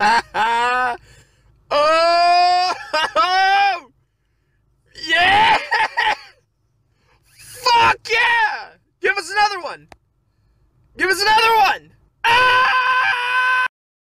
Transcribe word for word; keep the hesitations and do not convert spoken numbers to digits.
Oh! Yeah! Fuck yeah! Give us another one! Give us another one! Ah!